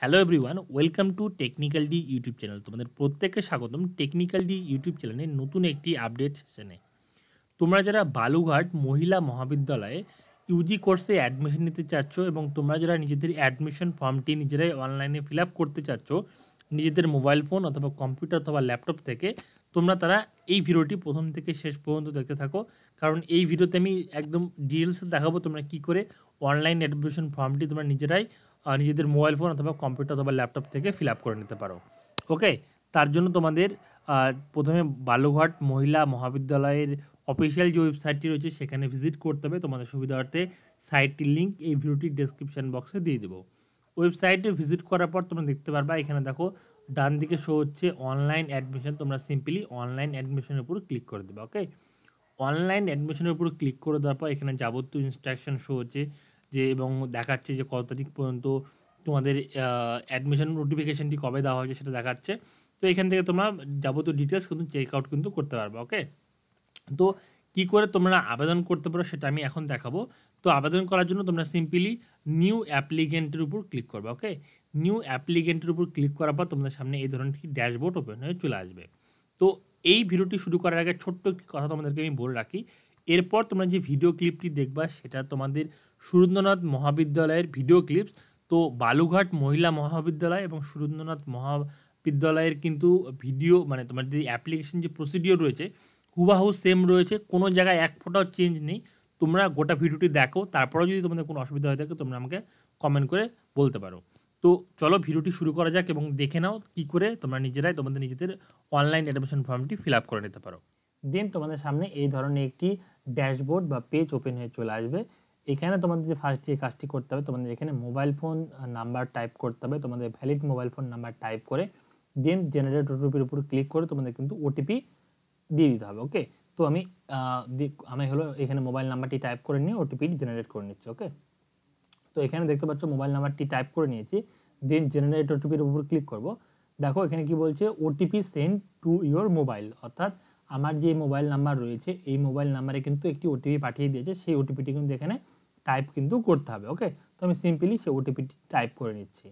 Hello everyone, welcome to technical D YouTube channel. তোমাদের প্রত্যেককে স্বাগতম টেকনিক্যাল ডি ইউটিউব চ্যানেলের নতুন একটি আপডেট সেশনে। তোমরা যারা বালুঘাট মহিলা মহাবিদ্যালয়ে ইউজি কোর্সে অ্যাডমিশন নিতে চাচ্ছ এবং তোমরা যারা নিজেদের অ্যাডমিশন ফর্মটি নিজেরাই অনলাইনে ফিল আপ করতে চাচ্ছ নিজেদের মোবাইল ফোন অথবা কম্পিউটার অথবা ল্যাপটপ থেকে, তোমরা তারা এই ভিডিওটি প্রথম থেকে শেষ পর্যন্ত দেখতে থাকো। কারণ এই ভিডিওতে আমি একদম ডিটেলসে দেখাবো তোমরা কী করে অনলাইন অ্যাডমিশন ফর্মটি তোমরা নিজেরাই নিজেদের মোবাইল ফোন অথবা কম্পিউটার অথবা ল্যাপটপ থেকে ফিল আপ করে নিতে পারো। ওকে, তার জন্য তোমাদের প্রথমে বালুরঘাট মহিলা মহাবিদ্যালয়ের অফিসিয়াল যে ওয়েবসাইটটি রয়েছে সেখানে ভিজিট করতে হবে। তোমাদের সুবিধার্থে সাইটটির লিঙ্ক এই ভিডিওটির ডেসক্রিপশন বক্সে দিয়ে দেবো। ওয়েবসাইটে ভিজিট করার পর তোমরা দেখতে পারবা এখানে দেখো ডান দিকে শো হচ্ছে অনলাইন অ্যাডমিশন। তোমরা সিম্পলি অনলাইন অ্যাডমিশনের উপর ক্লিক করে দেবে। ওকে, অনলাইন অ্যাডমিশনের উপর ক্লিক করে দেওয়ার পর এখানে যাবতীয় ইনস্ট্রাকশন শো হচ্ছে যে এবং দেখাচ্ছে যে কত তারিখ পর্যন্ত তোমাদের অ্যাডমিশন নোটিফিকেশানটি কবে দেওয়া হয়েছে সেটা দেখাচ্ছে। তো এখান থেকে তোমরা যাবতীয় ডিটেলস কিন্তু চেক আউট কিন্তু করতে পারবে। ওকে, তো কী করে তোমরা আবেদন করতে পারো সেটা আমি এখন দেখাবো। তো আবেদন করার জন্য তোমরা সিম্পলি নিউ অ্যাপ্লিকেন্টের উপর ক্লিক করবে। ওকে, নিউ অ্যাপ্লিকেন্টের উপর ক্লিক করার পর তোমাদের সামনে এই ধরনের একটি ড্যাশবোর্ড ওপেন হয়ে চলে আসবে। তো এই ভিডিওটি শুরু করার আগে ছোট্ট একটি কথা তোমাদেরকে আমি বলে রাখি। এরপর তোমরা যে ভিডিও ক্লিপটি দেখবা সেটা তোমাদের সুরেন্দ্রনাথ মহাবিদ্যালয়ের ভিডিও ক্লিপস। তো বালুঘাট মহিলা মহাবিদ্যালয় এবং সুরেন্দ্রনাথ মহাবিদ্যালয়ের কিন্তু ভিডিও মানে তোমার যে অ্যাপ্লিকেশন যে প্রসিডিওর রয়েছে হুবাহু সেম রয়েছে, কোনো জায়গায় এক ফোঁটাও চেঞ্জ নেই। তোমরা গোটা ভিডিওটি দেখো, তারপরেও যদি তোমাদের কোনো অসুবিধা হয়ে থাকে তোমরা আমাকে কমেন্ট করে বলতে পারো। তো চলো ভিডিওটি শুরু করা যাক এবং দেখে নাও কী করে তোমরা নিজেরাই তোমাদের নিজেদের অনলাইন অ্যাডমিশন ফর্মটি ফিল আপ করে নিতে পারো। দেন তোমাদের সামনে এই ধরনের একটি ড্যাশবোর্ড বা পেজ ওপেন হয়ে চলে আসবে। এখানে তোমাদের যে ফার্স্ট যে কাজটি করতে হবে, তোমাদের এখানে মোবাইল ফোন নাম্বার টাইপ করতে হবে। তোমাদের valid mobile phone number type করে দেন জেনারেট ওটিপির উপর ক্লিক করে তোমাদের কিন্তু ওটিপি দিয়ে দিতে হবে। ওকে, তো আমি হলো এখানে মোবাইল নাম্বারটি টাইপ করে নিয়ে ওটিপি জেনারেট করে নিচ্ছি। ওকে, তো এখানে দেখতে পাচ্ছ মোবাইল নাম্বারটি টাইপ করে নিয়েছি। দেন জেনারেট ওটিপির উপর ক্লিক করব। দেখো এখানে কি বলছে, OTP send to your mobile, অর্থাৎ আমার যে মোবাইল নাম্বার রয়েছে এই মোবাইল নাম্বারে কিন্তু একটি ওটিপি পাঠিয়ে দিয়েছে, সেই ওটিপিটি কিন্তু এখানে টাইপ কিন্তু করতে হবে। ওকে, তো আমি সিম্পলি সেই ওটিপিটি টাইপ করে নিচ্ছি।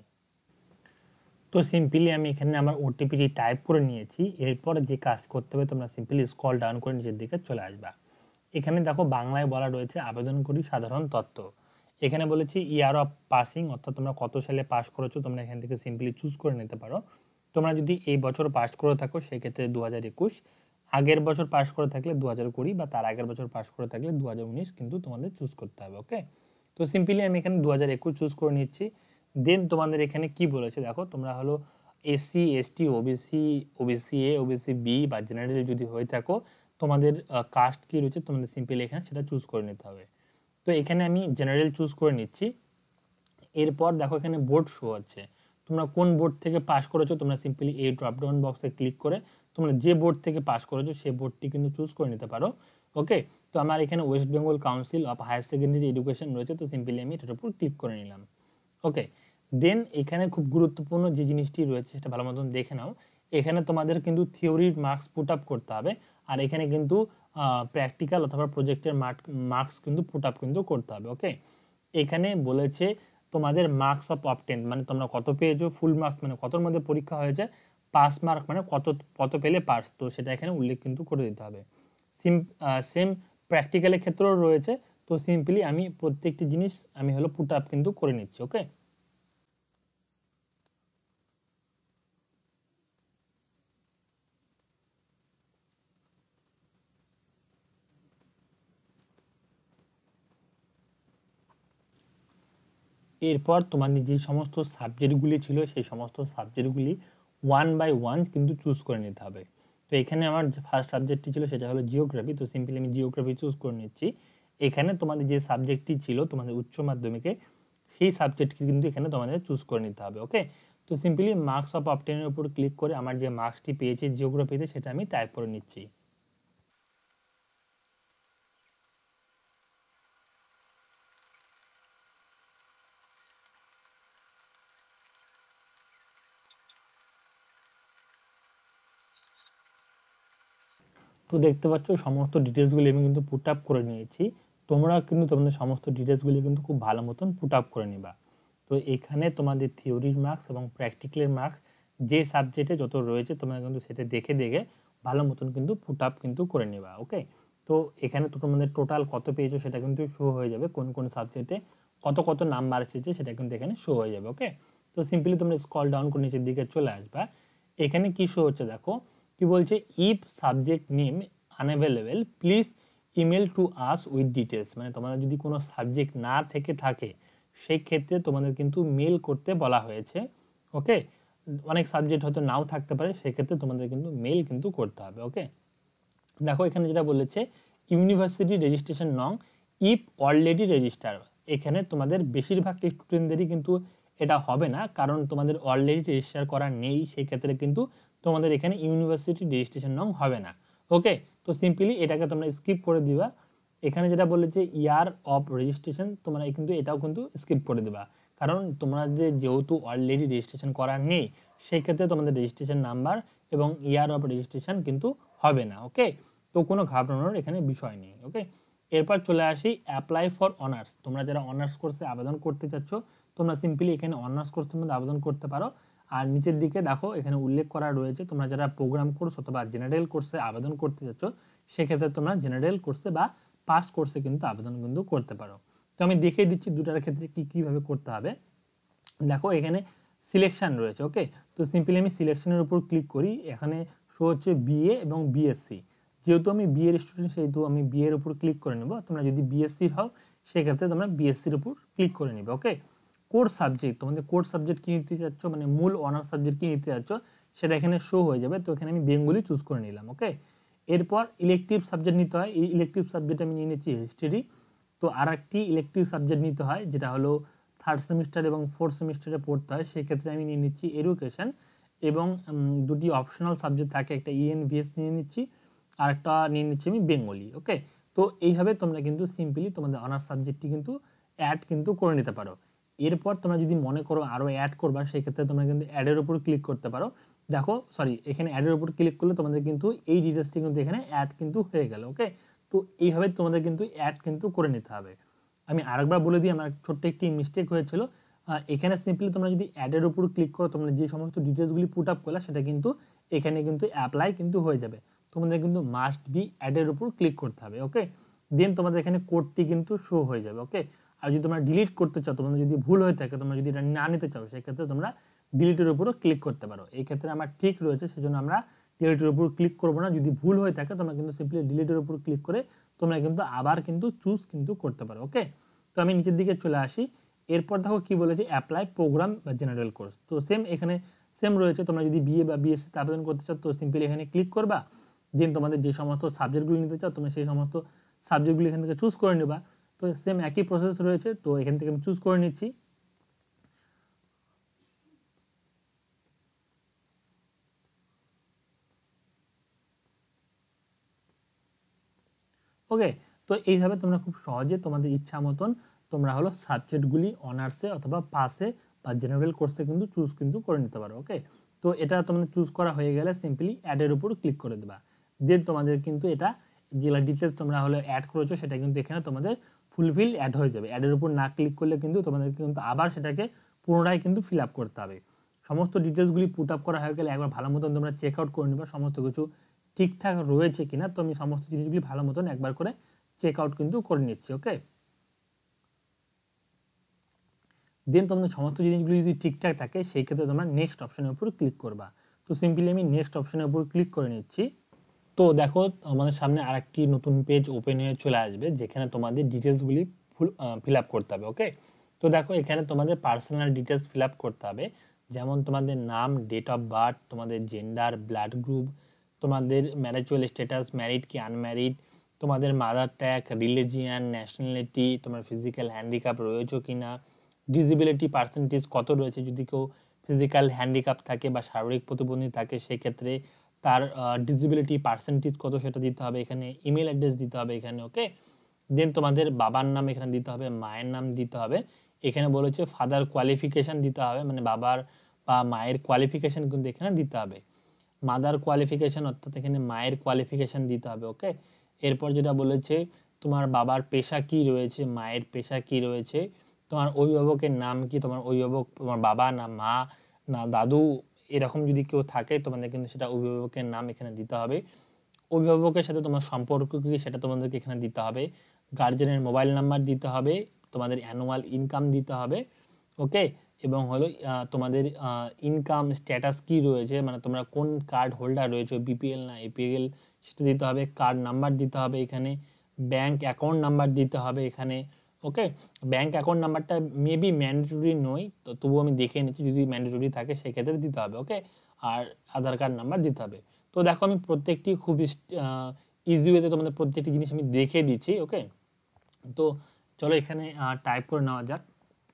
তো সিম্পলি আমি এখানে আমার ওটিপিটি টাইপ করে নিয়েছি। এরপর যে কাজ করতে হবে, তোমরা সিম্পলি স্ক্রল ডাউন করে নিচের দিকে চলে আসবা। এখানে দেখো বাংলায় বলা রয়েছে আবেদন করি সাধারণ তথ্য। এখানে বলেছি ইয়ার অফ পাসিং, অর্থাৎ তোমরা কত সালে পাস করেছো তোমরা এখান থেকে সিম্পলি চুজ করে নিতে পারো। তোমরা যদি এই বছর পাস করে থাকো সেক্ষেত্রে 2021, আগের বছর পাস করে থাকলে 2020 বা তার আগের বছর পাস করে থাকলে 2019 কিন্তু তোমাদের চুজ করতে হবে। ওকে, তো সিম্পলি আমি এখানে 2021 চুজ করে নিচ্ছি। দেন তোমাদের এখানে কি বলেছে দেখো, তোমরা হলো SC ST OBC OBC A OBC B বা জেনারেল যদি হয়ে থাকো, তোমাদের কাস্ট কি রয়েছে তোমাদের সিম্পলি এখানে সেটা চুজ করে নিতে হবে। তো এখানে আমি জেনারেল চুজ করে নিচ্ছি। এরপর দেখো এখানে বোর্ড শো হচ্ছে, তোমরা কোন বোর্ড থেকে পাস করেছো তোমরা সিম্পলি এই ড্রপডাউন বক্সে ক্লিক করে তোমরা যে বোর্ড থেকে পাস করেছো সেই বোর্ডটি কিন্তু চুজ করে নিতে পারো। ওকে, তো আমার এখানে West Bengal council of higher secondary education রয়েছে, তো সিম্পলি আমি এটার উপর ক্লিক করে নিলাম। ওকে, দেন এখানে খুব গুরুত্বপূর্ণ যে জিনিসটি রয়েছে সেটা ভালো মতন দেখে নাও। এখানে তোমাদের কিন্তু থিওরির মার্কস পুট আপ করতে হবে, আর এখানে কিন্তু প্র্যাকটিক্যাল অথবা প্রজেক্টের মার্কস কিন্তু পুট আপ কিন্তু করতে হবে। ওকে, এখানে বলেছে তোমাদের মার্কস অফ অবটেন মানে তোমরা কত পেয়েছো, ফুল মার্কস মানে কতর মধ্যে পরীক্ষা হয়েছে, পাস মার্ক মানে কত কত পেলে পাস, তো সেটা এখানে উল্লেখ কিন্তু করে দিতে হবে। সেম প্র্যাকটিক্যালের ক্ষেত্রেও রয়েছে, তো সিম্পলি আমি প্রত্যেকটি জিনিস আমি হলো পুট আপ কিন্তু করে নিচ্ছি। ওকে, এরপর তোমাদের যে সমস্ত সাবজেক্টগুলি ছিল সেই সমস্ত সাবজেক্টগুলি 1 বাই 1 কিন্তু চুজ করে নিতে হবে। তো এখানে আমার যে ফার্স্ট সাবজেক্টটি ছিল সেটা হলো জিওগ্রাফি, তো সিম্পলি আমি জিওগ্রাফি চুজ করে নিচ্ছি। এখানে তোমাদের যে সাবজেক্টটি ছিল তোমাদের উচ্চ মাধ্যমিকে সেই সাবজেক্টটি কিন্তু এখানে তোমাদের চুজ করে নিতে হবে। ওকে, তো সিম্পলি মার্কস অফ অবটেনের উপর ক্লিক করে আমার যে মার্কসটি পেয়েছি জিওগ্রাফিতে সেটা আমি টাইপ করে নিচ্ছি। তো দেখতে পাচ্ছ সমস্ত ডিটেলসগুলি আমি কিন্তু পুট আপ করে নিয়েছি। তোমরা কিন্তু তোমাদের সমস্ত ডিটেলসগুলি কিন্তু খুব ভালো মতন পুট আপ করে নিবা। তো তো এখানে তোমাদের থিওরির মার্কস এবং প্র্যাকটিক্যালের মার্কস যে সাবজেক্টে যত রয়েছে তোমরা কিন্তু সেটা দেখে দেখে ভালো মতন কিন্তু পুট আপ কিন্তু করে নেবা। ওকে, তো এখানে তো তোমাদের টোটাল কত পেয়েছো সেটা কিন্তু শো হয়ে যাবে, কোন কোন সাবজেক্টে কত কত নাম্বার এসেছে সেটা কিন্তু এখানে শো হয়ে যাবে। ওকে, তো সিম্পলি তোমরা স্ক্রল ডাউন করে নিচের দিকে চলে আসবা। এখানে কি শো হচ্ছে দেখো, কি বলছে, if subject name unavailable please email to us with details, মানে তোমাদের যদি কোনো সাবজেক্ট না থেকে থাকে সেই ক্ষেত্রে তোমাদের কিন্তু মেল করতে বলা হয়েছে। ওকে, অনেক সাবজেক্ট হয়তো নাও থাকতে পারে, সেক্ষেত্রে তোমাদের কিন্তু মেল কিন্তু করতে হবে। ওকে, দেখো এখানে যেটা বলেছে ইউনিভার্সিটি রেজিস্ট্রেশন নং ইফ অলরেডি রেজিস্টার, এখানে তোমাদের বেশিরভাগ স্টুডেন্টদেরই কিন্তু এটা হবে না, কারণ তোমাদের অলরেডি রেজিস্টার করা নেই, সেই ক্ষেত্রে কিন্তু তোমাদের এখানে ইউনিভার্সিটি রেজিস্ট্রেশন নং হবে না। ওকে, তো সিম্পলি এটাকে তোমরা স্কিপ করে দিবা। এখানে যেটা বলেছে ইয়ার অফ রেজিস্ট্রেশন, তোমরা কিন্তু এটাও কিন্তু স্কিপ করে দিবা, কারণ তোমরা যেহেতু অলরেডি রেজিস্ট্রেশন করা নেই সেই ক্ষেত্রে তোমাদের রেজিস্ট্রেশন নাম্বার এবং ইয়ার অফ রেজিস্ট্রেশন কিন্তু হবে না। ওকে, তো কোনো ঘাবড়ানোর এখানে বিষয় নেই। ওকে, এরপর চলে আসি অ্যাপ্লাই ফর অনার্স। তোমরা যারা অনার্স কোর্সে আবেদন করতে চাচ্ছ তোমরা সিম্পলি এখানে অনার্স কোর্সের মধ্যে আবেদন করতে পারো। আর নিচের দিকে দেখো এখানে উল্লেখ করা রয়েছে তোমরা যারা প্রোগ্রাম কোর্স অথবা জেনারেল কোর্সে আবেদন করতে চাচ্ছ সেক্ষেত্রে তোমরা জেনারেল কোর্সে বা পাস কোর্সে কিন্তু আবেদন কিন্তু করতে পারো। তো আমি দেখিয়ে দিচ্ছি দুটার ক্ষেত্রে কিভাবে করতে হবে। দেখো এখানে সিলেকশন রয়েছে। ওকে, তো সিম্পলি আমি সিলেকশনের উপর ক্লিক করি, এখানে শো হচ্ছে বিএ এবং বিএসসি। যেহেতু আমি বিএর স্টুডেন্ট সেহেতু আমি বিএর উপর ক্লিক করে নেব। তোমরা যদি বিএসসির হও সেক্ষেত্রে তোমরা বিএসসির উপর ক্লিক করে নেবে। ওকে, কোর্স সাবজেক্ট, তোমাদের কোর্স সাবজেক্ট কী নিতে চাচ্ছ, মানে মূল অনার্স সাবজেক্ট কী নিতে চাচ্ছ সেটা এখানে শো হয়ে যাবে। তো এখানে আমি বেঙ্গলি চুজ করে নিলাম। ওকে, এরপর ইলেকটিভ সাবজেক্ট নিতে হয়, এই ইলেকটিভ সাবজেক্ট আমি নিয়ে নিচ্ছি হিস্ট্রি। তো আর একটি ইলেকটিভ সাবজেক্ট নিতে হয় যেটা হলো থার্ড সেমিস্টার এবং ফোর্থ সেমিস্টারে পড়তে হয়, সেক্ষেত্রে আমি নিয়ে নিচ্ছি এডুকেশন। এবং দুটি অপশনাল সাবজেক্ট থাকে, একটা ইএনভিএস নিয়ে নিচ্ছি আর একটা নিয়ে নিচ্ছি আমি বেঙ্গলি। ওকে, তো এইভাবে তোমরা কিন্তু সিম্পলি তোমাদের অনার্স সাবজেক্টটি কিন্তু অ্যাড কিন্তু করে নিতে পারো। এরপর তোমরা যদি মনে করো আরও অ্যাড করবা সেক্ষেত্রে তোমরা কিন্তু অ্যাডের উপর ক্লিক করতে পারো। দেখো সরি, এখানে অ্যাডের উপর ক্লিক করলে তোমাদের কিন্তু এই ডিটেলসটি কিন্তু এখানে অ্যাড কিন্তু হয়ে গেল। ওকে, তো এইভাবে তোমাদের কিন্তু অ্যাড কিন্তু করে নিতে হবে। আমি আরেকবার বলে দিই, আমার ছোট্ট একটি মিস্টেক হয়েছিল। এখানে সিম্পলি তোমরা যদি অ্যাডের উপর ক্লিক করো তোমরা যে সমস্ত ডিটেলসগুলি পুট আপ করলে সেটা কিন্তু এখানে কিন্তু অ্যাপ্লাই কিন্তু হয়ে যাবে। তোমাদের কিন্তু মাস্ট বি অ্যাডের উপর ক্লিক করতে হবে। ওকে, দেন তোমাদের এখানে কোডটি কিন্তু শো হয়ে যাবে। ওকে, আর যদি তোমরা ডিলিট করতে চাও, তোমাদের যদি ভুল হয়ে থাকে, তোমরা যদি এটা না নিতে চাও সেক্ষেত্রে তোমরা ডিলিটের উপরও ক্লিক করতে পারো। এই ক্ষেত্রে আমার ঠিক রয়েছে সেজন্য আমরা ডিলিটের উপর ক্লিক করবো না। যদি ভুল হয়ে থাকে তোমরা কিন্তু সিম্পলি ডিলিটের উপর ক্লিক করে তোমরা কিন্তু আবার কিন্তু চুজ কিন্তু করতে পারো। ওকে, তো আমি নিচের দিকে চলে আসি। এরপর দেখো কি বলেছে, অ্যাপ্লাই প্রোগ্রাম বা জেনারেল কোর্স। তো সেম এখানে সেম রয়েছে, তোমরা যদি বিএ বা বিএসসিতে আবেদন করতে চাও তো সিম্পলি এখানে ক্লিক করবা। দেন তোমাদের যে সমস্ত সাবজেক্টগুলি নিতে চাও তোমরা সেই সমস্ত সাবজেক্টগুলি এখান থেকে চুজ করে নেবা। তো সেম একই প্রসেস রয়েছে, তো এখান থেকে আমি চুজ করে নিচ্ছি। ওকে, তো এইভাবে তোমরা খুব সহজে তোমাদের ইচ্ছা মতন তোমরা হলো সাবজেক্টগুলি অনার্সে অথবা পাসে বা জেনারেল কোর্সে কিন্তু চুজ কিন্তু করে নিতে পারো। ওকে, তো এটা তোমাদের চুজ করা হয়ে গেলে সিম্পলি অ্যাডের উপর ক্লিক করে দেবা। দেন তোমাদের কিন্তু এটা যেগুলো ডিটেলস তোমরা হলো অ্যাড করেছো সেটা কিন্তু এখানে তোমাদের ফুলফিল অ্যাড হয়ে যাবে। অ্যাডের উপর না ক্লিক করলে কিন্তু তোমাদের কিন্তু আবার সেটাকে পুনরায় কিন্তু ফিল আপ করতে হবে। সমস্ত ডিটেলসগুলি পুট আপ করা হয়ে গেলে একবার ভালো মতন তোমরা চেক আউট করে নেবা সমস্ত কিছু ঠিকঠাক রয়েছে কিনা। তো আমি সমস্ত জিনিসগুলি ভালো মতন একবার করে চেক আউট কিন্তু করে নিচ্ছি। ওকে, দেন তোমাদের সমস্ত জিনিসগুলি যদি ঠিকঠাক থাকে সেই ক্ষেত্রে তোমরা নেক্সট অপশনের উপর ক্লিক করবা। তো সিম্পলি আমি নেক্সট অপশনের উপর ক্লিক করে নিচ্ছি। তো দেখো আমাদের সামনে আরেকটি নতুন পেজ ওপেন হয়ে চলে আসবে যেখানে তোমাদের ডিটেলসগুলি ফিল আপ করতে হবে। ওকে, তো দেখো এখানে তোমাদের পার্সোনাল ডিটেলস ফিল আপ করতে হবে, যেমন তোমাদের নাম, ডেট অফ বার্থ, তোমাদের জেন্ডার, ব্লাড গ্রুপ, তোমাদের ম্যারিজুয়াল স্ট্যাটাস, ম্যারিড কি আনম্যারিড, তোমাদের মাদার ট্যাগ, রিলিজিয়ান, ন্যাশনালিটি, তোমার ফিজিক্যাল হ্যান্ডিক্যাপ রয়েছে কি না, ডিসেবিলিটি পার্সেন্টেজ কত রয়েছে, যদি কেউ ফিজিক্যাল হ্যান্ডিক্যাপ থাকে বা শারীরিক প্রতিবন্ধী থাকে সেক্ষেত্রে তার ডিসেবিলিটি পার্সেন্টেজ কত সেটা দিতে হবে এখানে, ইমেল অ্যাড্রেস দিতে হবে এখানে। ওকে, দেন তোমাদের বাবার নাম এখানে দিতে হবে, মায়ের নাম দিতে হবে। এখানে বলেছে ফাদার কোয়ালিফিকেশান দিতে হবে, মানে বাবার বা মায়ের কোয়ালিফিকেশান কিন্তু এখানে দিতে হবে। মাদার কোয়ালিফিকেশান অর্থাৎ এখানে মায়ের কোয়ালিফিকেশান দিতে হবে। ওকে, এরপর যেটা বলেছে তোমার বাবার পেশা কি রয়েছে, মায়ের পেশা কি রয়েছে, তোমার অভিভাবকের নাম কি, তোমার অভিভাবক তোমার বাবা না মা না দাদু, এরকম যদি কেউ থাকে তোমাদের কিন্তু সেটা অভিভাবকের নাম এখানে দিতে হবে। অভিভাবকের সাথে তোমার সম্পর্ক কি সেটা তোমাদেরকে এখানে দিতে হবে। গার্জেনের মোবাইল নাম্বার দিতে হবে, তোমাদের অ্যানুয়াল ইনকাম দিতে হবে, ওকে। এবং হলো তোমাদের ইনকাম স্ট্যাটাস কি রয়েছে, মানে তোমরা কোন কার্ড হোল্ডার রয়েছে, বিপিএল না এপিএল, সেটা দিতে হবে। কার্ড নাম্বার দিতে হবে এখানে, ব্যাংক অ্যাকাউন্ট নাম্বার দিতে হবে এখানে, ওকে। ব্যাংক অ্যাকাউন্ট নাম্বারটা মেবি ম্যান্ডেটরি নয়, তো তবুও আমি দেখে নিচ্ছি, যদি ম্যান্ডেটরি থাকে সেক্ষেত্রে দিতে হবে, ওকে। আর আধার কার্ড নাম্বার দিতে হবে। তো দেখো আমি প্রত্যেকটি খুব ইজি ওয়েতে তোমাদের প্রত্যেকটি জিনিস আমি দেখে দিচ্ছি, ওকে। তো চলো এখানে টাইপ করে নেওয়া যাক।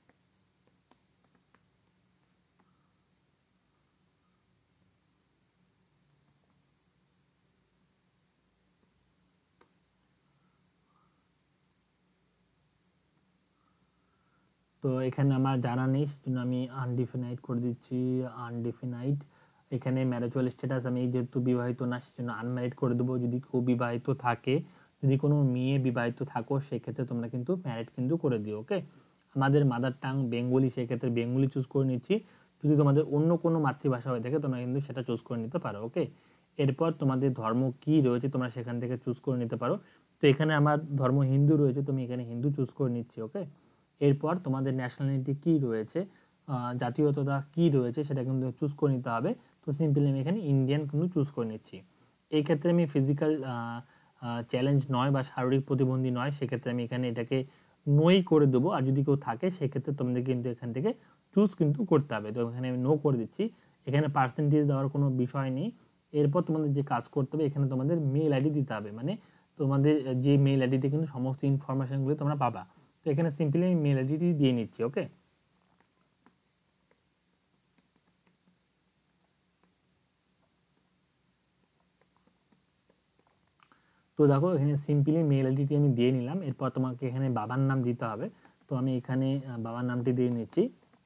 তো এখানে আমার জানা নেই, সেজন্য আমি আনডিফিনাইড করে দিচ্ছি, আনডিফিনাইড। এখানে ম্যারিজুয়াল স্ট্যাটাস আমি যেহেতু বিবাহিত না সেজন্য আনম্যারিড করে দেবো। যদি কেউ বিবাহিত থাকে, যদি কোনো মেয়ে বিবাহিত থাকো সেক্ষেত্রে তোমরা কিন্তু ম্যারিড কিন্তু করে দিও, ওকে। আমাদের মাদার টাং বেঙ্গলি, সেক্ষেত্রে বেঙ্গলি চুজ করে নিচ্ছি। যদি তোমাদের অন্য কোনো মাতৃভাষা হয়ে থাকে তোমরা কিন্তু সেটা চুজ করে নিতে পারো, ওকে। এরপর তোমাদের ধর্ম কি রয়েছে তোমরা সেখান থেকে চুজ করে নিতে পারো। তো এখানে আমার ধর্ম হিন্দু রয়েছে, তুমি এখানে হিন্দু চুজ করে নিচ্ছি, ওকে। এরপর তোমাদের ন্যাশনালিটি কি রয়েছে, জাতীয়তা কি রয়েছে সেটা কিন্তু চুজ করে নিতে হবে। তো সিম্পলি আমি এখানে ইন্ডিয়ান কিন্তু চুজ করে নিচ্ছি। এই ক্ষেত্রে আমি ফিজিক্যাল চ্যালেঞ্জ নয় বা শারীরিক প্রতিবন্ধী নয়, সেক্ষেত্রে আমি এখানে এটাকে নই করে দেবো। আর যদি কেউ থাকে সেক্ষেত্রে তোমাদের কিন্তু এখান থেকে চুজ কিন্তু করতে হবে। তো এখানে আমি নো করে দিচ্ছি। এখানে পার্সেন্টেজ দেওয়ার কোনো বিষয় নেই। এরপর তোমাদের যে কাজ করতে হবে, এখানে তোমাদের মেল আইডি দিতে হবে, মানে তোমাদের যে মেল আইডিতে কিন্তু সমস্ত ইনফরমেশনগুলো তোমরা পাবা। তো এখানে সিম্পলি আমি মেল আইডিটি দিয়ে নিচ্ছি, ওকে। তো দেখো এখানে সিম্পলি মেল আইডিটি আমি দিয়ে নিলাম। এরপর তোমাকে এখানে বাবার নাম দিতে হবে। তো আমি এখানে বাবার নামটি দিয়ে নিচ্ছি।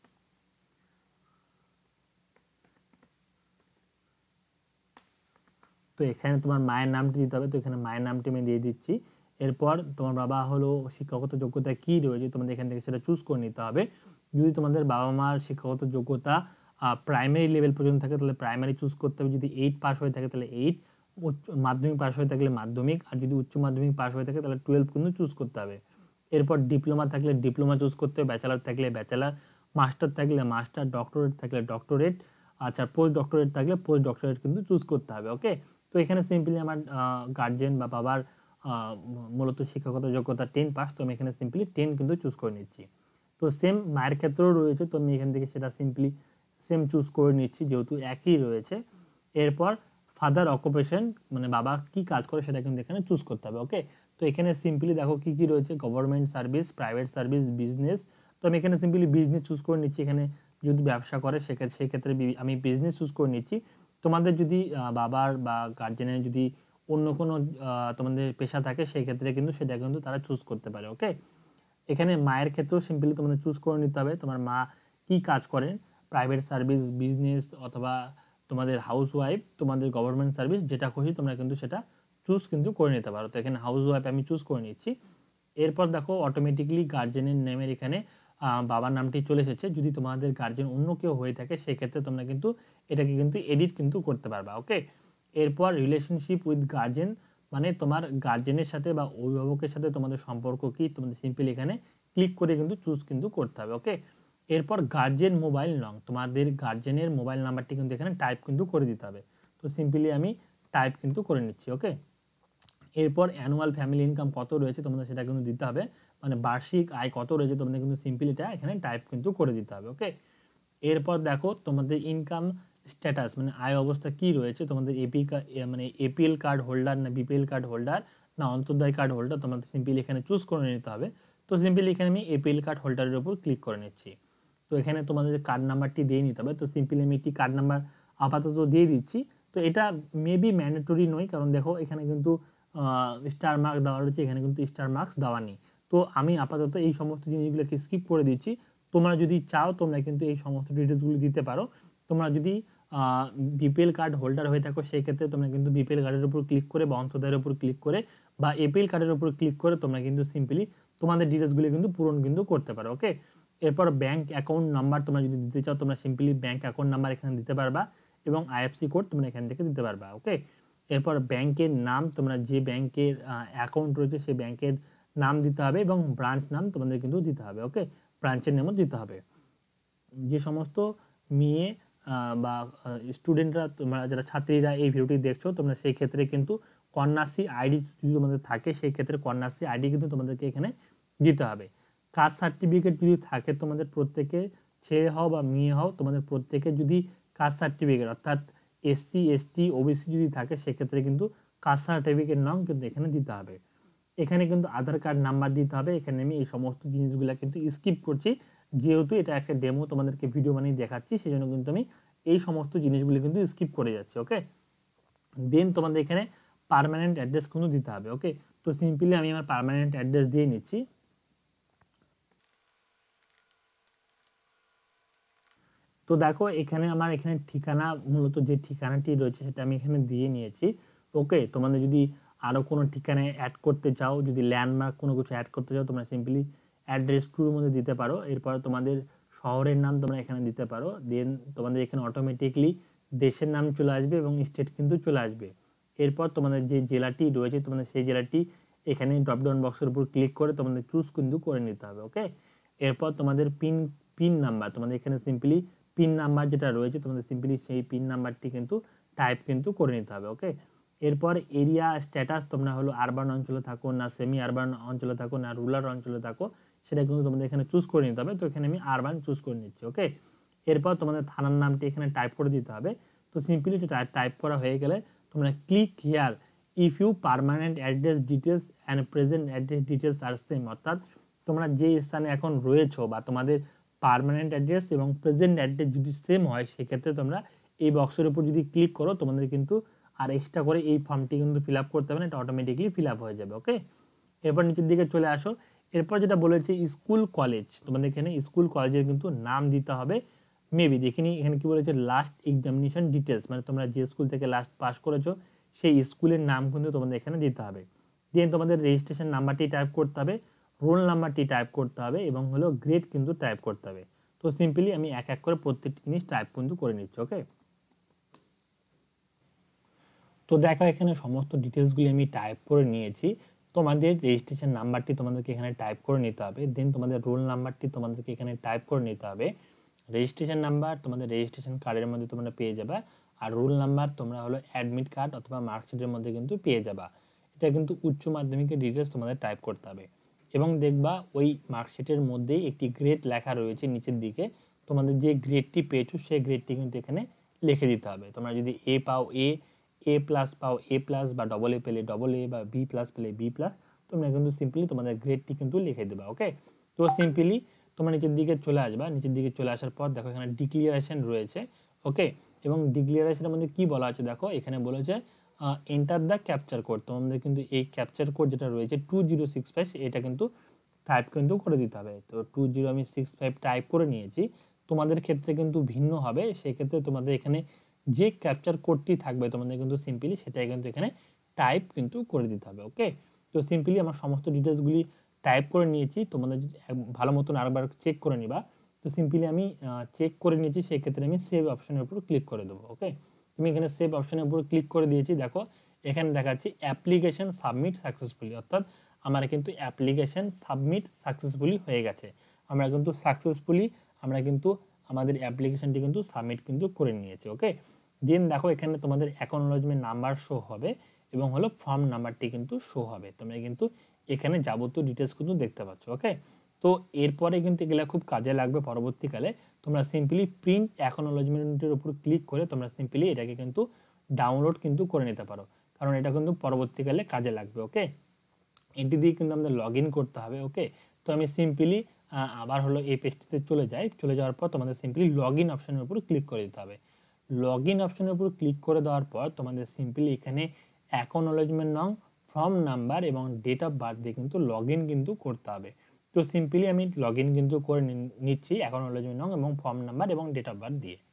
তো এখানে তোমার মায়ের নামটি দিতে হবে। তো এখানে মায়ের নামটি আমি দিয়ে দিচ্ছি। এরপর তোমার বাবা হলো শিক্ষাগত যোগ্যতা কি রয়েছে তোমাদের এখান থেকে সেটা চুজ করে নিতে হবে। যদি তোমাদের বাবা মার শিক্ষাগত যোগ্যতা প্রাইমারি লেভেল পর্যন্ত থাকে তাহলে প্রাইমারি চুজ করতে হবে। যদি 8 পাস হয়ে থাকে তাহলে 8, উচ্চ মাধ্যমিক পাস হয়ে থাকলে মাধ্যমিক, আর যদি উচ্চ মাধ্যমিক পাস হয়ে থাকে তাহলে 12 কিন্তু চুজ করতে হবে। এরপর ডিপ্লোমা থাকলে ডিপ্লোমা চুজ করতে হবে, ব্যাচেলার থাকলে ব্যাচেলার, মাস্টার থাকলে মাস্টার, ডক্টরেট থাকলে ডক্টরেট, আচ্ছা পোস্ট ডক্টরেট থাকলে পোস্ট ডক্টরেট কিন্তু চুজ করতে হবে, ওকে। তো এখানে সিম্পলি আমার গার্জেন বা বাবার মূলত শিক্ষাগত যোগ্যতা 10 পাস, তো আমি এখানে সিম্পলি 10 কিন্তু চুজ করে নিচ্ছি। তো সেম মায়ের ক্ষেত্রেও রয়েছে, তো আমি এখান থেকে সেটা সিম্পলি সেম চুজ করে নিচ্ছি যেহেতু একই রয়েছে। এরপর ফাদার অকুপেশন, মানে বাবা কি কাজ করে সেটা কিন্তু এখানে চুজ করতে হবে, ওকে। তো এখানে সিম্পলি দেখো কি কি রয়েছে, government service, private service, business. তো আমি এখানে সিম্পলি বিজনেস চুজ করে নিচ্ছি। এখানে যদি ব্যবসা করে সেক্ষেত্রে আমি বিজনেস চুজ করে নিচ্ছি। তোমাদের যদি বাবার বা গার্জেনের যদি অন্য কোনো তোমাদের পেশা থাকে সেই ক্ষেত্রে কিন্তু সেটা কিন্তু তারা চুজ করতে পারে, ওকে। এখানে মায়ের ক্ষেত্রেও সিম্পলি তোমাদের চুজ করে নিতে হবে তোমার মা কি কাজ করেন, প্রাইভেট সার্ভিস, বিজনেস, অথবা তোমাদের হাউস ওয়াইফ, তোমাদের গভর্নমেন্ট সার্ভিস, যেটা খুশি তোমরা কিন্তু সেটা চুজ কিন্তু করে নিতে পারো। তো এখানে হাউস ওয়াইফ আমি চুজ করে নিচ্ছি। এরপর দেখো অটোমেটিকলি গার্জেনের নেমের এখানে বাবার নামটি চলে এসেছে। যদি তোমাদের গার্জেন অন্য কেউ হয়ে থাকে সেক্ষেত্রে তোমরা কিন্তু এটাকে কিন্তু এডিট কিন্তু করতে পারবা, ওকে। এরপর রিলেশনশিপ উইথ গার্জেন, মানে তোমার গার্জেনের সাথে বা অভিভাবকের সাথে তোমাদের সম্পর্ক কি, তোমাদের সিম্পলি এখানে ক্লিক করে কিন্তু চুজ কিন্তু করতে হবে, ওকে। এরপর গার্জেন মোবাইল নং, তোমাদের গার্জেনের মোবাইল নাম্বারটি কিন্তু এখানে টাইপ কিন্তু করে দিতে হবে। তো সিম্পলি আমি টাইপ কিন্তু করে নিচ্ছি, ওকে। এরপর অ্যানুয়াল ফ্যামিলি ইনকাম কত রয়েছে তোমাদের সেটা কিন্তু দিতে হবে, মানে বার্ষিক আয় কত রয়েছে তোমাদের কিন্তু সিম্পলি এটা এখানে টাইপ কিন্তু করে দিতে হবে, ওকে। এরপর দেখো তোমাদের ইনকাম স্ট্যাটাস, মানে আয় অবস্থা কি রয়েছে, তোমাদের মানে এপিএল কার্ড হোল্ডার না বিপিএল কার্ড হোল্ডার না অন্তর্দায় কার্ড হোল্ডার, তোমাদের সিম্পলি এখানে চুজ করে নিতে হবে। তো সিম্পলি এখানে আমি এপিএল কার্ড হোল্ডারের উপর ক্লিক করে নিচ্ছি। তো এখানে তোমাদের কার্ড নাম্বারটি দিয়ে নিতে হবে। তো সিম্পলি আমি একটি কার্ড নাম্বার আপাতত দিয়ে দিচ্ছি। তো এটা মেবি ম্যান্ডেটরি নয়, কারণ দেখো এখানে কিন্তু স্টার মার্ক দেওয়া রয়েছে, এখানে কিন্তু স্টার মার্কস দেওয়া নেই। তো আমি আপাতত এই সমস্ত জিনিসগুলোকে স্কিপ করে দিচ্ছি। তোমরা যদি চাও তোমরা কিন্তু এই সমস্ত ডিটেলসগুলো দিতে পারো। তোমরা যদি বিপিএল কার্ড হোল্ডার হয়ে থাকো সেই ক্ষেত্রে তোমরা কিন্তু বিপিএল কার্ডের উপর ক্লিক করে বা অন্তর্দায়ের উপর ক্লিক করে বা এপিএল কার্ডের উপর ক্লিক করে তোমরা কিন্তু সিম্পলি তোমাদের ডিটেলসগুলো কিন্তু পূরণ কিন্তু করতে পারো, ওকে। এরপর ব্যাংক অ্যাকাউন্ট নাম্বার তোমরা যদি দিতে চাও তোমরা সিম্পলি ব্যাংক অ্যাকাউন্ট নাম্বার এখানে দিতে পারবা এবং আইএফসি কোড তোমরা এখান থেকে দিতে পারবা। ওকে, এরপর ব্যাংকের নাম, তোমরা যে ব্যাংকের অ্যাকাউন্ট রয়েছে সেই ব্যাংকের নাম দিতে হবে এবং ব্রাঞ্চ নাম তোমাদের কিন্তু দিতে হবে। ওকে, ব্রাঞ্চের নামও দিতে হবে। যে সমস্ত মেয়ে বা স্টুডেন্টরা, তোমরা যারা ছাত্রীরা এই ভিডিওটি দেখছো, তোমরা সেই ক্ষেত্রে কিন্তু কন্যাশ্রী আইডি যদি তোমাদের থাকে সেই ক্ষেত্রে কন্যাশ্রী আইডি কিন্তু তোমাদেরকে এখানে দিতে হবে। কাস্ট সার্টিফিকেট যদি থাকে তোমাদের প্রত্যেকে, ছেলে হও বা মেয়ে হও, তোমাদের প্রত্যেকে যদি কাস্ট সার্টিফিকেট অর্থাৎ এসসি এসটি ওবিসি যদি থাকে সেক্ষেত্রে কিন্তু কাস্ট সার্টিফিকেট নাম কিন্তু এখানে দিতে হবে। এখানে কিন্তু আধার কার্ড নাম্বার দিতে হবে। এখানে আমি এই সমস্ত জিনিসগুলো কিন্তু স্কিপ করছি, যেহেতু এটা একটা ডেমো তোমাদেরকে ভিডিও বানিয়ে দেখাচ্ছি, সেজন্য কিন্তু আমি এই সমস্ত জিনিসগুলো কিন্তু স্কিপ করে যাচ্ছি। ওকে, দেন তোমাদের এখানে পার্মানেন্ট অ্যাড্রেস কিন্তু দিতে হবে। ওকে, তো সিম্পলি আমি আমার পার্মানেন্ট অ্যাড্রেস দিয়ে নিচ্ছি। তো দেখো এখানে আমার এখানে ঠিকানা, মূলত যে ঠিকানাটি রয়েছে সেটা আমি এখানে দিয়ে নিয়েছি। ওকে, তোমাদের যদি আরও কোনো ঠিকানায় অ্যাড করতে চাও, যদি ল্যান্ডমার্ক কোনো কিছু অ্যাড করতে চাও, তোমরা সিম্পলি অ্যাড্রেস টুর মধ্যে দিতে পারো। এরপর তোমাদের শহরের নাম তোমরা এখানে দিতে পারো। দেন তোমাদের এখানে অটোমেটিকলি দেশের নাম চলে আসবে এবং স্টেট কিন্তু চলে আসবে। এরপর তোমাদের যে জেলাটি রয়েছে তোমাদের সেই জেলাটি এখানে ড্রপডাউন বক্সের উপর ক্লিক করে তোমাদের চুজ কিন্তু করে নিতে হবে। ওকে, এরপর তোমাদের পিন নাম্বার, তোমাদের এখানে সিম্পলি পিন নাম্বার যেটা রয়েছে তোমাদের সিম্পলি সেই পিন নাম্বারটি কিন্তু টাইপ কিন্তু করে নিতে হবে। ওকে, এরপর এরিয়া স্ট্যাটাস, তোমরা হলো আরবান অঞ্চলে থাকো না সেমি আরবান অঞ্চলে থাকো না রুরাল অঞ্চলে থাকো, সেটা কিন্তু তোমাদের এখানে চুজ করে নিতে হবে। তো এখানে আমি আরবান চুজ করে নিচ্ছি। ওকে, এরপর তোমাদের থানার নামটি এখানে টাইপ করে দিতে হবে। তো সিম্পলি টাইপ করা হয়ে গেলে তোমরা click here if you permanent address details and present address details are same, অর্থাৎ তোমরা যে স্থানে এখন রয়েছো বা তোমাদের পার্মানেন্ট অ্যাড্রেস এবং প্রেজেন্ট অ্যাড্রেস যদি সেম হয় সেক্ষেত্রে তোমরা এই বক্সের উপর যদি ক্লিক করো তোমাদের কিন্তু আর এক্সট্রা করে এই ফর্মটি কিন্তু ফিল আপ করতে হবে না, এটা অটোমেটিকলি ফিল আপ হয়ে যাবে। ওকে, এরপর নিচের দিকে চলে আসো। এরপর যেটা বলেছে স্কুল কলেজ, তোমাদের এখানে স্কুল কলেজের কিন্তু নাম দিতে হবে। মেবি দেখিনি এখানে কি বলেছে লাস্ট এক্সামিনেশন ডিটেলস, মানে তোমরা যে স্কুল থেকে লাস্ট পাস করেছো সেই স্কুলের নাম কিন্তু তোমাদের এখানে দিতে হবে। দেন তোমাদের রেজিস্ট্রেশন নাম্বারটি টাইপ করতে হবে, রোল নাম্বারটি টাইপ করতে হবে এবং হলো গ্রেড কিন্তু টাইপ করতে হবে। তো সিম্পলি আমি এক এক করে প্রত্যেকটি জিনিস টাইপ কিন্তু করে নিচ্ছি। ওকে, তো দেখো এখানে সমস্ত ডিটেলসগুলি আমি টাইপ করে নিয়েছি। তোমাদের রেজিস্ট্রেশন নাম্বারটি তোমাদেরকে এখানে টাইপ করে নিতে হবে। দেন তোমাদের রোল নাম্বারটি তোমাদেরকে এখানে টাইপ করে নিতে হবে। রেজিস্ট্রেশন নাম্বার তোমাদের রেজিস্ট্রেশন কার্ডের মধ্যে তোমরা পেয়ে যাবে, আর রোল নাম্বার তোমরা হলো অ্যাডমিট কার্ড অথবা মার্কশিটের মধ্যে কিন্তু পেয়ে যাবা। এটা কিন্তু উচ্চ মাধ্যমিকের ডিটেলস তোমাদের টাইপ করতে হবে এবং দেখবা ওই মার্কশিটের মধ্যেই একটি গ্রেড লেখা রয়েছে নিচের দিকে, তোমাদের যে গ্রেডটি পেয়েছো সেই গ্রেডটি কিন্তু এখানে লিখে দিতে হবে। তোমরা যদি এ পাও এ প্লাস পাও এ প্লাস, বা ডবল এ পেলে ডবল এ, বা বি প্লাস পেলে বি প্লাস, তোমরা কিন্তু সিম্পলি তোমাদের গ্রেডটি কিন্তু লিখে দেবা। ওকে, তো সিম্পলি তোমরা নিচের দিকে চলে আসবা। নিচের দিকে চলে আসার পর দেখো এখানে ডিক্লিয়ারেশন রয়েছে। ওকে, এবং ডিক্লিয়ারেশনের মধ্যে কি বলা আছে দেখো এখানে বলেছে এন্টার দ্য ক্যাপচার কোড, তোমাদের কিন্তু এই ক্যাপচার কোড যেটা রয়েছে 2065 এটা কিন্তু টাইপ কিন্তু করে দিতে হবে। তো 2065 টাইপ করে নিয়েছি, তোমাদের ক্ষেত্রে কিন্তু ভিন্ন হবে। সেক্ষেত্রে তোমাদের এখানে যে ক্যাপচার কোডটি থাকবে তোমাদের কিন্তু সিম্পলি সেটাই কিন্তু এখানে টাইপ কিন্তু করে দিতে হবে। ওকে, তো সিম্পলি আমার সমস্ত ডিটেলসগুলি টাইপ করে নিয়েছি, তোমাদের ভালো মতন আরেকবার চেক করে নিবা। তো সিম্পলি আমি চেক করে নিয়েছি, সেক্ষেত্রে আমি সেভ অপশনের উপর ক্লিক করে দেবো। ওকে, তুমি এখানে সেভ অপশনের উপর ক্লিক করে দিয়েছি। দেখো এখানে দেখাচ্ছি অ্যাপ্লিকেশন সাবমিট সাকসেসফুলি, অর্থাৎ আমার কিন্তু অ্যাপ্লিকেশন সাবমিট সাকসেসফুলি হয়ে গেছে। আমরা কিন্তু সাকসেসফুলি আমাদের অ্যাপ্লিকেশনটি কিন্তু সাবমিট কিন্তু করে নিয়েছি। ওকে, দেন দেখো এখানে তোমাদের অ্যাকনোলেজমেন্ট নাম্বার শো হবে এবং হলো ফর্ম নাম্বারটি কিন্তু শো হবে। তোমরা কিন্তু এখানে যাবতীয় ডিটেলস কিন্তু দেখতে পাচ্ছ। ওকে, তো এরপরে কিন্তু এগুলো খুব কাজে লাগবে পরবর্তীকালে। তোমরা সিম্পলি প্রিন্ট অ্যাকনোলেজমেন্টের উপর ক্লিক করে তোমরা সিম্পলি এটাকে কিন্তু ডাউনলোড কিন্তু করে নিতে পারো, কারণ এটা কিন্তু পরবর্তীকালে কাজে লাগবে। ওকে, এটি দিয়ে কিন্তু আমাদের লগ ইন করতে হবে। ওকে, তো আমি সিম্পলি আবার হলো এই পেজটিতে চলে যাই। চলে যাওয়ার পর তোমাদের সিম্পলি লগ ইন অপশনের উপর ক্লিক করে দিতে হবে। লগ ইন অপশনের উপর ক্লিক করে দেওয়ার পর তোমাদের সিম্পলি এখানে অ্যাকনোলেজমেন্ট নং, ফর্ম নাম্বার এবং ডেট অফ বার্থ দিয়ে কিন্তু লগ ইন কিন্তু করতে হবে। তো সিম্পলি আমি লগ ইন কিন্তু করে নিচ্ছি অ্যাকনোলেজমেন্ট নং এবং ফর্ম নাম্বার এবং ডেট অফ বার্থ দিয়ে।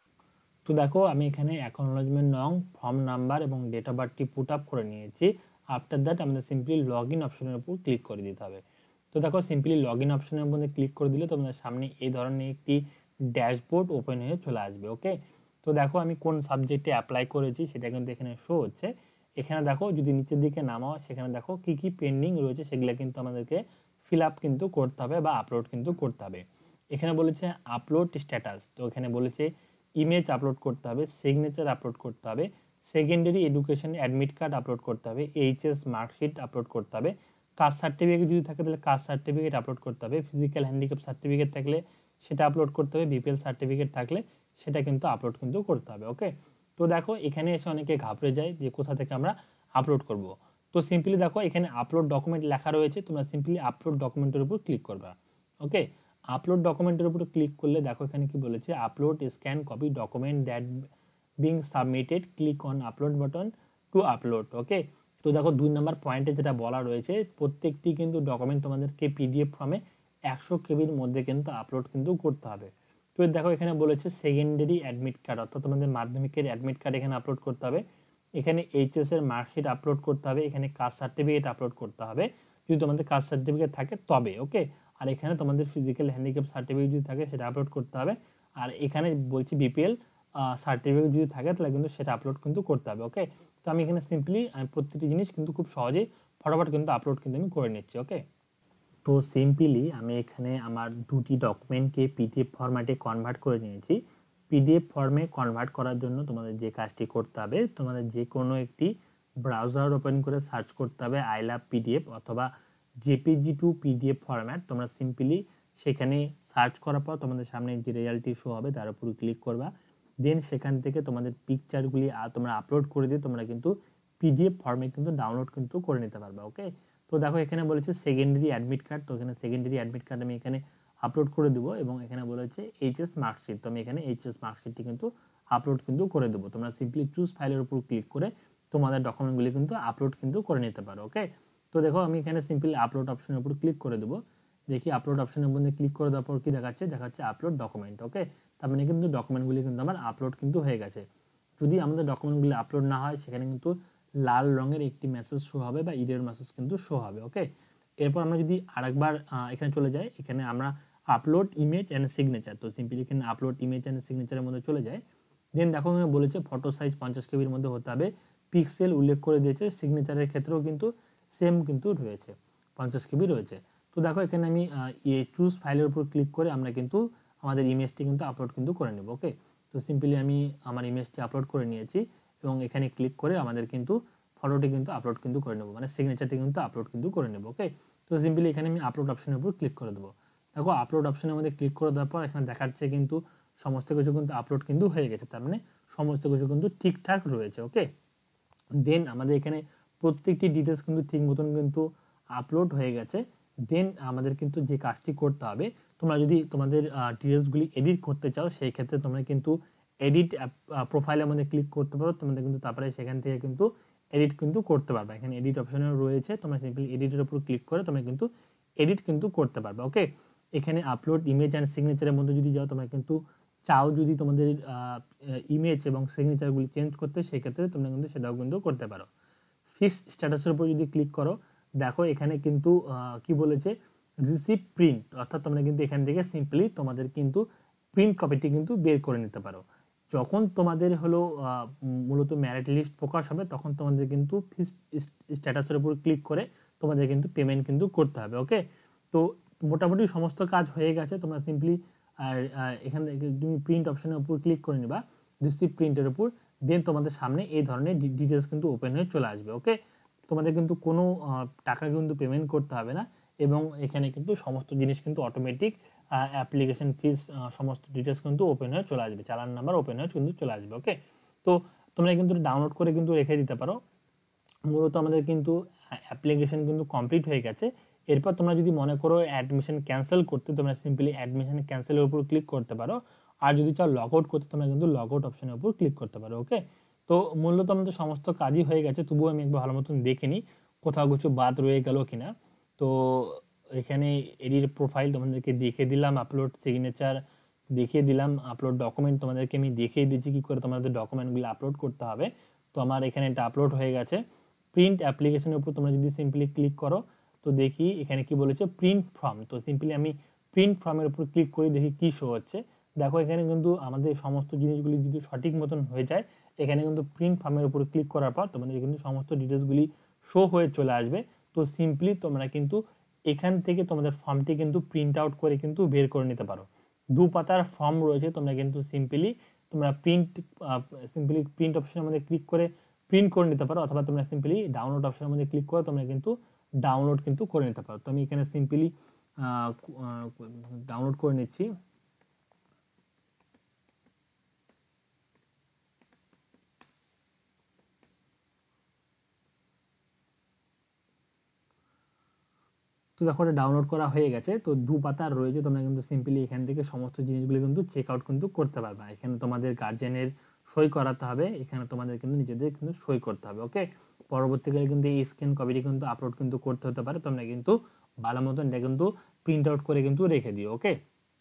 তো দেখো আমি এখানে অ্যাকনোলেজমেন্ট নং, ফর্ম নাম্বার এবং ডেট অফ বার্থটি পুট আপ করে নিয়েছি। আফটার দ্যাট আমাদের সিম্পলি লগ ইন অপশনের উপর ক্লিক করে দিতে হবে। তো দেখো সিম্পলি লগ ইন অপশনের মধ্যে ক্লিক করে দিলে তোমাদের সামনে এই ধরনের একটি ড্যাশবোর্ড ওপেন হয়ে চলে আসবে। ওকে, তো দেখো আমি কোন সাবজেক্টে অ্যাপ্লাই করেছি সেটা কিন্তু এখানে শো হচ্ছে। এখানে দেখো যদি নিচের দিকে নামাও সেখানে দেখো কি কি পেন্ডিং রয়েছে সেগুলো কিন্তু আমাদেরকে ফিল আপ কিন্তু করতে হবে বা আপলোড কিন্তু করতে হবে। এখানে বলেছে আপলোড স্ট্যাটাস, তো এখানে বলেছে ইমেজ আপলোড করতে হবে, সিগনেচার আপলোড করতে হবে, secondary education admit card upload করতে হবে, এইচএস মার্কশিট আপলোড করতে হবে, কাস্ট সার্টিফিকেট যদি থাকে তাহলে কাস্ট সার্টিফিকেট আপলোড করতে হবে, ফিজিক্যাল হ্যান্ডিক্যাপ সার্টিফিকেট থাকলে সেটা আপলোড করতে হবে, বিপিএল সার্টিফিকেট থাকলে সেটা কিন্তু আপলোড কিন্তু করতে হবে। ওকে, তো দেখো এখানে এসে অনেকে ঘাবড়ে যায় যে কোথা থেকে আমরা আপলোড করব। তো সিম্পলি দেখো এখানে আপলোড ডকুমেন্ট লেখা রয়েছে, তোমরা সিম্পলি আপলোড ডকুমেন্টের উপর ক্লিক করবা। ওকে, আপলোড ডকুমেন্টের উপর ক্লিক করলে দেখো এখানে কি বলেছে, upload scan copy document that being submitted, click on upload button to upload. Okay, তো দেখো 2 নম্বর পয়েন্টে যেটা বলা রয়েছে প্রত্যেকটি কিন্তু ডকুমেন্ট তোমাদেরকে পিডিএফ ফর্মে 100 কেবির মধ্যে কিন্তু আপলোড কিন্তু করতে হবে। তো দেখো এখানে বলেছে সেকেন্ডারি অ্যাডমিট কার্ড অর্থাৎ তোমাদের মাধ্যমিকের অ্যাডমিট কার্ড এখানে আপলোড করতে হবে, এখানে এইচএস এর মার্কশিট আপলোড করতে হবে, এখানে কাস্ট সার্টিফিকেট আপলোড করতে হবে যদি তোমাদের কাস্ট সার্টিফিকেট থাকে তবে। ওকে, আর এখানে তোমাদের ফিজিক্যাল হ্যান্ডিক্যাপ সার্টিফিকেট যদি থাকে সেটা আপলোড করতে হবে, আর এখানে বলছি বিপিএল সার্টিফিকেট যদি থাকে তাহলে কিন্তু সেটা আপলোড কিন্তু করতে হবে। ওকে, তো আমি এখানে সিম্পলি প্রত্যেকটি জিনিস কিন্তু খুব সহজেই ফটাফট কিন্তু আপলোড কিন্তু আমি করে নিচ্ছি। ওকে, তো সিম্পলি আমি এখানে আমার দুটি ডকুমেন্টকে পিডিএফ ফরম্যাটে কনভার্ট করে নিয়েছি। পিডিএফ ফর্মে কনভার্ট করার জন্য তোমাদের যে কাজটি করতে হবে, তোমাদের যে কোনো একটি ব্রাউজার ওপেন করে সার্চ করতে হবে আই লাভ পিডিএফ অথবা জেপিজি টু পিডিএফ ফরম্যাট। তোমরা সিম্পলি সেখানে সার্চ করার পর তোমাদের সামনে যে রেজাল্টটি শো হবে তার উপর ক্লিক করবা, দেন সেখান থেকে তোমাদের পিকচারগুলি তোমরা আপলোড করে দিয়ে তোমরা কিন্তু পিডিএফ ফর্মে কিন্তু ডাউনলোড কিন্তু করে নিতে পারবে। ওকে, তো দেখো এখানে বলেছে সেকেন্ডারি অ্যাডমিট কার্ড, তো এখানে সেকেন্ডারি অ্যাডমিট কার্ড আমি এখানে আপলোড করে দেবো এবং এখানে বলেছে এইচএস মার্কশিট, তো আমি এখানে এইচএস মার্কশিটটি কিন্তু আপলোড কিন্তু করে দেবো। তোমরা সিম্পলি চুজ ফাইলের উপর ক্লিক করে তোমাদের ডকুমেন্টগুলি কিন্তু আপলোড কিন্তু করে নিতে পারো। ওকে, তো দেখো আমি এখানে সিম্পলি আপলোড অপশনের উপর ক্লিক করে দেবো, দেখি আপলোড অপশনের মধ্যে ক্লিক করে দেওয়ার পর কি দেখাচ্ছে আপলোড ডকুমেন্ট। ওকে, তার মানে কিন্তু ডকুমেন্টগুলি কিন্তু আমার আপলোড কিন্তু হয়ে গেছে। যদি আমাদের ডকুমেন্টগুলি আপলোড না হয় সেখানে কিন্তু লাল রঙের একটি মেসেজ শো হবে বা ইরের মেসেজ কিন্তু শো হবে। ওকে, এরপর আমরা যদি আরেকবার এখানে চলে যাই, এখানে আমরা আপলোড ইমেজ অ্যান্ড সিগনেচার, তো সিম্পলি এখানে আপলোড ইমেজ অ্যান্ড সিগনেচারের মধ্যে চলে যায়। দেন দেখো বলেছে ফটো সাইজ 50 কেবির মধ্যে হতে হবে, পিক্সেল উল্লেখ করে দিয়েছে, সিগনেচারের ক্ষেত্রেও কিন্তু সেম কিন্তু রয়েছে 50 কেবি রয়েছে। তো দেখো এখানে আমি চুজ ফাইলের উপর ক্লিক করে আমরা কিন্তু আমাদের ইমেজটি কিন্তু আপলোড কিন্তু করে নেব। ওকে, তো সিম্পলি আমি আমার ইমেজটি আপলোড করে নিয়েছি এবং এখানে ক্লিক করে আমাদের কিন্তু ফটোটি কিন্তু আপলোড কিন্তু করে নেব, মানে সিগনেচারটি কিন্তু আপলোড কিন্তু করে নেব। ওকে, তো সিম্পলি এখানে আমি আপলোড অপশনের উপর ক্লিক করে দেবো। দেখো আপলোড অপশনের মধ্যে ক্লিক করে দেওয়ার পর এখানে দেখাচ্ছে কিন্তু সমস্ত কিছু কিন্তু আপলোড কিন্তু হয়ে গেছে, তার মানে সমস্ত কিছু কিন্তু ঠিকঠাক রয়েছে। ওকে, দেন আমাদের এখানে প্রত্যেকটি ডিটেলস কিন্তু ঠিক মতন কিন্তু আপলোড হয়ে গেছে। দেন আমাদের কিন্তু যে কাজটি করতে হবে, তোমরা যদি তোমাদের ডিটেলসগুলি এডিট করতে চাও সেই ক্ষেত্রে তোমরা কিন্তু এডিট প্রোফাইলের মধ্যে ক্লিক করতে পারো, তোমাদের কিন্তু তারপরে সেখান থেকে কিন্তু এডিট কিন্তু করতে পারবে। এখানে এডিট অপশনও রয়েছে, তোমরা সিম্পলি এডিটের উপর ক্লিক করে তোমরা কিন্তু এডিট কিন্তু করতে পারবে। ওকে, এখানে আপলোড ইমেজ অ্যান্ড সিগনেচারের মধ্যে যদি যাও তোমরা কিন্তু চাও যদি তোমাদের ইমেজ এবং সিগনেচারগুলি চেঞ্জ করতে, সেক্ষেত্রে তোমরা কিন্তু সেটাও কিন্তু করতে পারো। ফিস স্ট্যাটাসের উপর যদি ক্লিক করো দেখো এখানে কিন্তু কি বলেছে রিসিভ প্রিন্ট, অর্থাৎ তোমরা কিন্তু এখান থেকে সিম্পলি তোমাদের কিন্তু প্রিন্ট কপিটি কিন্তু বের করে নিতে পারো। যখন তোমাদের হলো মূলত ম্যারিট লিস্ট প্রকাশ হবে তখন তোমাদের কিন্তু ফিস স্ট্যাটাসের উপর ক্লিক করে তোমাদের কিন্তু পেমেন্ট কিন্তু করতে হবে। ওকে, তো মোটামুটি সমস্ত কাজ হয়ে গেছে, তোমরা সিম্পলি আর এখান থেকে তুমি প্রিন্ট অপশনের উপর ক্লিক করে নিবা, রিসিভ প্রিন্টের উপর, দেন তোমাদের সামনে এই ধরনের ডিটেলস কিন্তু ওপেন হয়ে চলে আসবে। ওকে, তোমাদের কিন্তু কোনো টাকা কিন্তু পেমেন্ট করতে হবে না এবং এখানে কিন্তু সমস্ত জিনিস কিন্তু অটোমেটিক অ্যাপ্লিকেশন ফিস সমস্ত ডিটেলস কিন্তু ওপেন হয়ে চলে আসবে, চালান নাম্বার ওপেন হয়ে কিন্তু চলে আসবে। ওকে, তো তোমরা কিন্তু ডাউনলোড করে কিন্তু রেখে দিতে পারো। মূলত আমাদের কিন্তু অ্যাপ্লিকেশন কিন্তু কমপ্লিট হয়ে গেছে। এরপর তোমরা যদি মনে করো অ্যাডমিশন ক্যান্সেল করতে, তোমরা সিম্পলি অ্যাডমিশন ক্যান্সেলের উপর ক্লিক করতে পারো, আর যদি চাও লগ আউট করতে তোমরা কিন্তু লগ আউট অপশনের উপর ক্লিক করতে পারো। ওকে, তো মূলত আমাদের সমস্ত কাজই হয়ে গেছে, তবুও আমি একবার ভালো মতন দেখে নিই কোথাও কিছু বাদ রয়ে গেল কিনা। তো এখানে এডিট প্রোফাইল তোমাদেরকে দেখিয়ে দিলাম, আপলোড সিগনেচার দেখিয়ে দিলাম, আপলোড ডকুমেন্ট তোমাদেরকে আমি দেখিয়ে দিচ্ছি কী করে তোমাদের ডকুমেন্টগুলো আপলোড করতে হবে। তো আমার এখানে এটা আপলোড হয়ে গেছে। প্রিন্ট অ্যাপ্লিকেশনের উপর তোমরা যদি সিম্পলি ক্লিক করো তো দেখি এখানে কি বলেছে প্রিন্ট ফর্ম। তো সিম্পলি আমি প্রিন্ট ফর্মের উপর ক্লিক করি, দেখি কি শো হচ্ছে। দেখো এখানে কিন্তু আমাদের সমস্ত জিনিসগুলি যদি সঠিক মতন হয়ে যায়, এখানে কিন্তু প্রিন্ট ফর্মের উপর ক্লিক করার পর তোমাদের কিন্তু সমস্ত ডিটেলসগুলি শো হয়ে চলে আসবে। তো সিম্পলি তোমরা কিন্তু এখান থেকে তোমাদের ফর্মটি কিন্তু প্রিন্ট আউট করে কিন্তু বের করে নিতে পারো। 2 পাতার ফর্ম রয়েছে, তোমরা কিন্তু তোমরা সিম্পলি প্রিন্ট অপশনের মধ্যে ক্লিক করে প্রিন্ট করে নিতে পারো, অথবা তোমরা সিম্পলি ডাউনলোড অপশনের মধ্যে ক্লিক করে তোমরা কিন্তু ডাউনলোড কিন্তু করে নিতে পারো। তো আমি এখানে সিম্পলি ডাউনলোড করে নিচ্ছি। তো দেখো এটা ডাউনলোড করা হয়ে গেছে। তো 2 পাতার রয়েছে, তোমরা কিন্তু সিম্পলি এখান থেকে সমস্ত জিনিসগুলো কিন্তু চেক আউট কিন্তু করতে পারবে। এখানে তোমাদের গার্জিয়ানের সই করাতে হবে, এখানে তোমাদের কিন্তু নিজেদের কিন্তু সই করতে হবে। ওকে, পরবর্তীকালে কিন্তু এই স্ক্যান কপিটি কিন্তু আপলোড কিন্তু করতে হতে পারে, তোমরা কিন্তু ভালো মতন এটা কিন্তু প্রিন্ট আউট করে কিন্তু রেখে দিও। ওকে,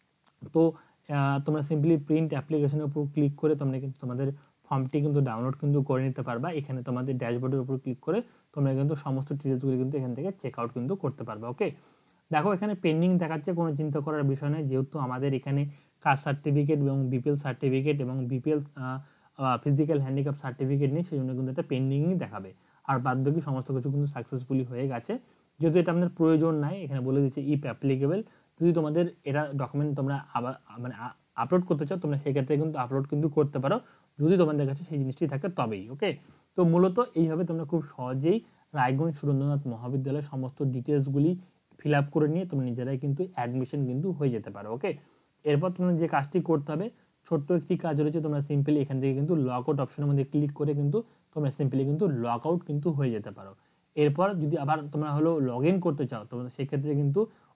তো তোমরা সিম্পলি প্রিন্ট অ্যাপ্লিকেশনের উপর ক্লিক করে তোমরা কিন্তু তোমাদের ফর্মটি কিন্তু ডাউনলোড কিন্তু করে নিতে পারবা। এখানে তোমাদের ড্যাশবোর্ডের উপর ক্লিক করে তোমরা কিন্তু সমস্ত ডিটেলসগুলো কিন্তু এখান থেকে চেক আউট কিন্তু করতে পারবে। ওকে, দেখো এখানে পেন্ডিং দেখাচ্ছে, কোনো চিন্তা করার বিষয় নয়, যেহেতু আমাদের এখানে কাস্ট সার্টিফিকেট এবং বিপিএল সার্টিফিকেট এবং বিপিএল ফিজিক্যাল হ্যান্ডিক্যাপ সার্টিফিকেট নেই, সেই জন্য কিন্তু এটা পেন্ডিংই দেখাবে। আর বাদ বাকি সমস্ত কিছু কিন্তু সাকসেসফুলি হয়ে গেছে। যেহেতু এটা আমাদের প্রয়োজন নাই, এখানে বলে দিচ্ছে ইফ অ্যাপ্লিকেবল, যদি তোমাদের এটা ডকুমেন্ট তোমরা আবার মানে আপলোড করতে চাও তোমরা সেক্ষেত্রে কিন্তু আপলোড কিন্তু করতে পারো, যদি তোমাদের কাছে সেই জিনিসটি থাকে তবেই। ওকে, তো মূলত এইভাবে তোমরা খুব সহজেই রায়গঞ্জ সুরেন্দ্রনাথ মহাবিদ্যালয়ের সমস্ত ডিটেলসগুলি ফিল আপ করে নিয়ে তোমরা নিজেরাই কিন্তু অ্যাডমিশন কিন্তু হয়ে যেতে পারো। ওকে, এরপর তোমরা যে কাজটি করতে হবে, ছোট্ট একটি কাজ রয়েছে, তোমরা সিম্পলি এখান থেকে কিন্তু লক আউট অপশনের মধ্যে ক্লিক করে কিন্তু তোমরা সিম্পলি কিন্তু লক আউট কিন্তু হয়ে যেতে পারো। এরপর যদি আবার তোমরা লগ ইন করতে চাও তোমরা সেক্ষেত্রে কিন্তু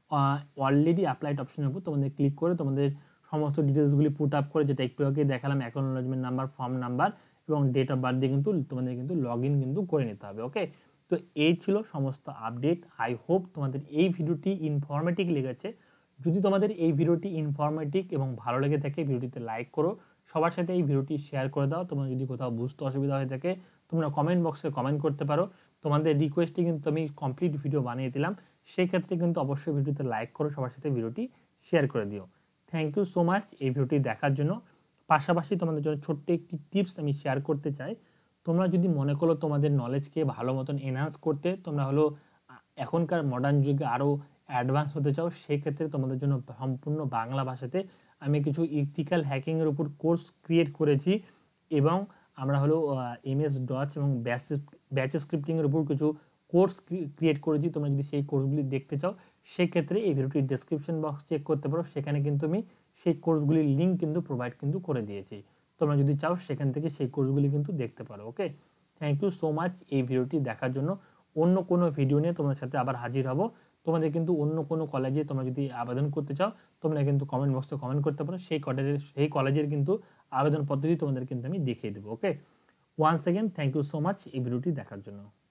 অলরেডি অ্যাপ্লাইড অপশনের উপর তোমাদের ক্লিক করে তোমাদের সমস্ত ডিটেলসগুলি পুট আপ করে, যেটা একটু আগে দেখালাম, অ্যাকনোলেজমেন্ট নাম্বার, ফর্ম নাম্বার এবং ডেট অফ বার্থ দিয়ে কিন্তু তোমাদের কিন্তু লগ ইন কিন্তু করে নিতে হবে। ওকে, তো এই ছিল সমস্ত আপডেট। আই হোপ তোমাদের এই ভিডিওটি ইনফরমেটিভ লেগেছে। যদি তোমাদের এই ভিডিওটি ইনফরমেটিভ এবং ভালো লেগে থাকে, ভিডিওটিতে লাইক করো, সবার সাথে এই ভিডিওটি শেয়ার করে দাও। তোমরা যদি কোথাও বুঝতে অসুবিধা হয়ে থাকে তোমরা কমেন্ট বক্সে কমেন্ট করতে পারো। তোমাদের রিকোয়েস্টে কিন্তু আমি কমপ্লিট ভিডিও বানিয়ে দিলাম, সেই ক্ষেত্রে কিন্তু অবশ্যই ভিডিওতে লাইক করো, সবার সাথে ভিডিওটি শেয়ার করে দিও। থ্যাংক ইউ সো মাচ এই ভিডিওটি দেখার জন্য। পাশাপাশি তোমাদের জন্য ছোট্ট একটি টিপস আমি শেয়ার করতে চাই। তোমরা যদি মনে করো তোমাদের নলেজকে ভালো মতন এনহান্স করতে, তোমরা এখনকার মডার্ন যুগে আরও অ্যাডভান্স হতে চাও, সেক্ষেত্রে তোমাদের জন্য সম্পূর্ণ বাংলা ভাষাতে আমি কিছু ইথিক্যাল হ্যাকিংয়ের উপর কোর্স ক্রিয়েট করেছি, এবং আমরা MS ডচ এবং ব্যাচ স্ক্রিপ্টিংয়ের উপর কিছু কোর্স ক্রিয়েট করেছি। তোমরা যদি সেই কোর্সগুলি দেখতে চাও সেক্ষেত্রে এই ভিডিওটির ডেসক্রিপশন বক্স চেক করতে পারো, সেখানে কিন্তু আমি সেই কোর্সগুলির লিঙ্ক কিন্তু প্রোভাইড কিন্তু করে দিয়েছি। তোমরা যদি চাও সেখান থেকে সেই কোর্সগুলি কিন্তু দেখতে পারো। Okay, thank you so much এই ভিডিওটি দেখার জন্য। অন্য কোনো ভিডিও নিয়ে তোমাদের সাথে আবার হাজির হব। তোমাদের কিন্তু অন্য কোনো কলেজে তোমরা যদি আবেদন করতে চাও তোমরা কিন্তু কমেন্ট বক্সে কমেন্ট করতে পারো, সেই কলেজের কিন্তু আবেদন পদ্ধতি তোমাদের কিন্তু আমি দেখিয়ে দেবো। Okay, once again thank you so much এই ভিডিওটি দেখার জন্য।